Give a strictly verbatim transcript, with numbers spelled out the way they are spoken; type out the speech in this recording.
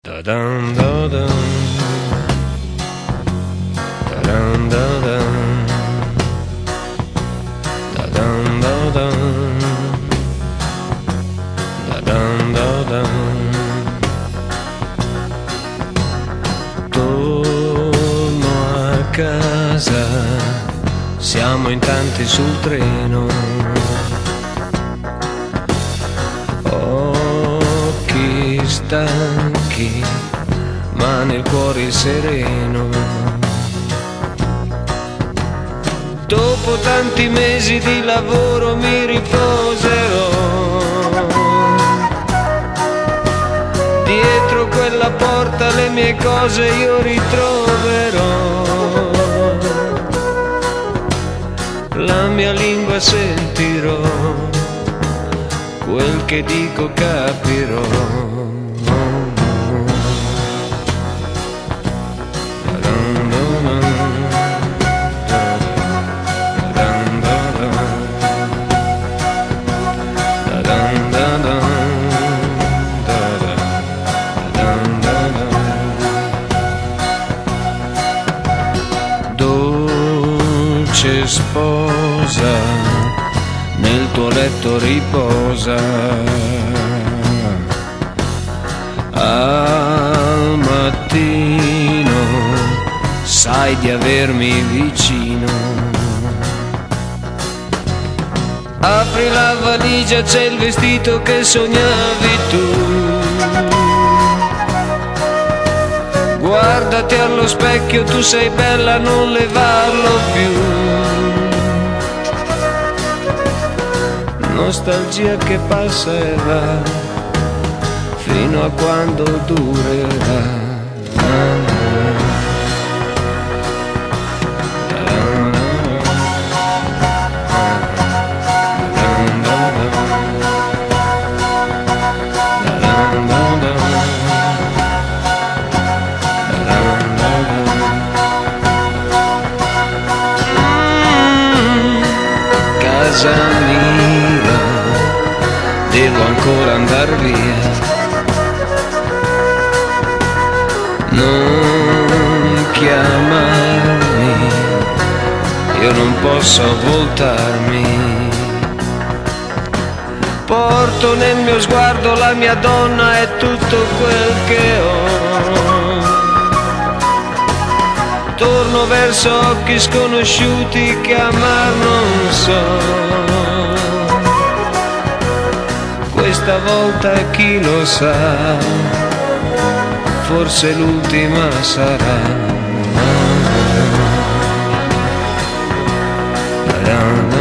Da-dum, da-dum. Da-dum, da-dum. Da-dum, da-dum. Da-dum, da-dum. Torno a casa, siamo in tanti sul treno. Occhi stanchi, ma nel cuore sereno. Dopo tanti mesi di lavoro mi riposerò dietro quella porta, le mie cose io ritroverò. La mia lingua sentirò, quel che dico capirò. Dolce sposa, nel tuo letto riposa, al mattino sai di avermi vicino. Apri la valigia, c'è il vestito che sognavi tu. Guardati allo specchio, tu sei bella, non levarlo più. Nostalgia che passa e va, fino a quando durerà. Casa mia, devo ancora andar via. Non chiamarmi, io non posso voltarmi. Porto nel mio sguardo la mia donna e tutto quel che ho. Torno verso occhi sconosciuti che amar non so. Questa volta chi lo sa, forse l'ultima sarà.